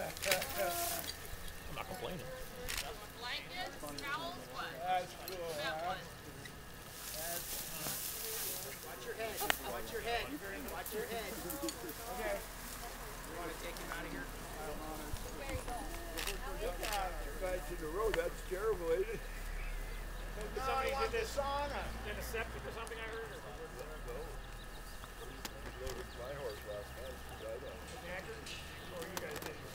I'm not complaining. Blankets, towels, what? That's cool, That huh? one. Watch your head. Watch your head. Watch your head. Okay. You want to take him out of here? Two guys in a row, that's terrible, ain't it? Somebody I want did the this sauna. in a septic or something, I heard? My horse last night. Or you guys did?